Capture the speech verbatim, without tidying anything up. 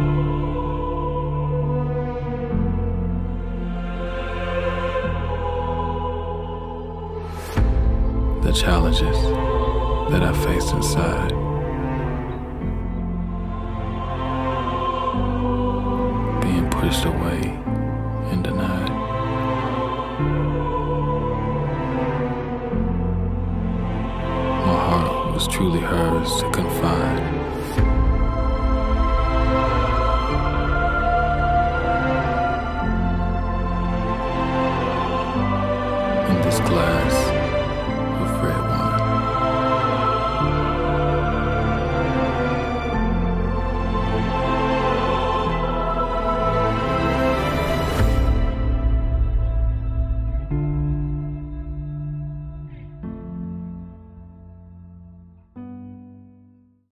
The challenges that I faced inside, being pushed away and denied. My heart was truly hers to confide. In this glass